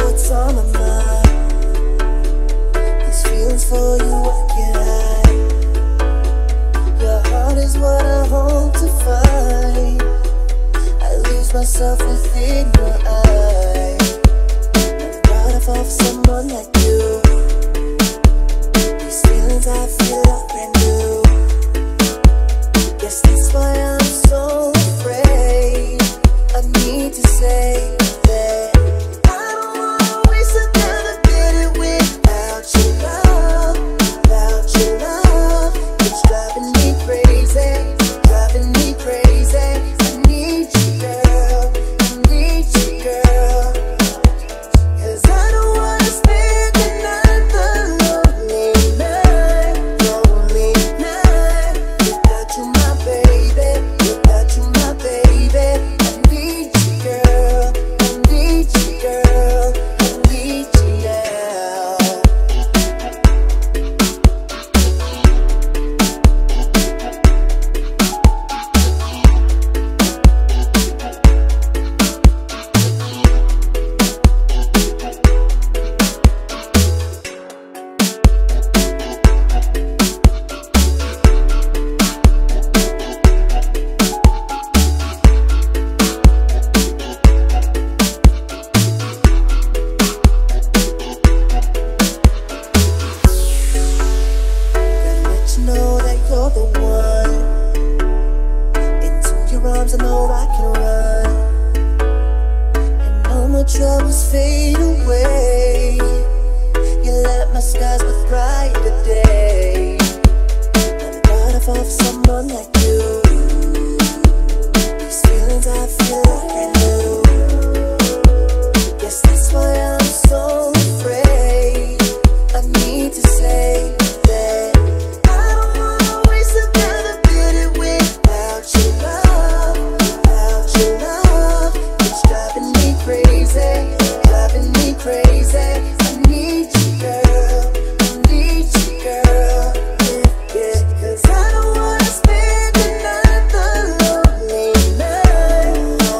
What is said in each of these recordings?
what's on my mind. These feelings for you I can't hide. Your heart is what I hope to find. I lose myself within your eyes. I'm proud of all for someone like you. These feelings I feel are brand new. Guess that's why I'm so afraid. I need to say that I don't wanna waste another minute without your love, without your love. It's driving me crazy, driving me crazy. I need you, girl, I need you, girl. 'Cause I don't wanna spend another lonely night without you, my baby, without you, my baby. I need you, girl, I need you, girl, I need you now. Gotta let you know that you're the one. Into your arms I know I can run, and all my troubles fade away. You let my skies with brighter day. Never thought I'd fall for someone like you. These feelings I feel are brand new. Guess that's why I'm so afraid. I need to say that I don't wanna waste another minute without your love, without your love. It's driving me crazy, driving me crazy. I need you, girl, I need you, girl. Yeah, 'cause I don't wanna spend another lonely night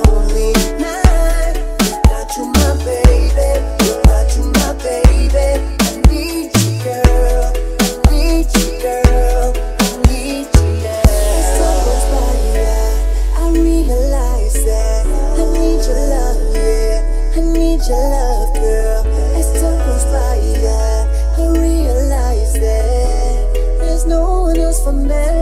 without you, my baby, without you, my baby. I need you, girl, I need you, girl, I need you now. As time goes by, I realize that I need your love, yeah, I need your love, girl. As time goes by, I realize that there's no one else for me.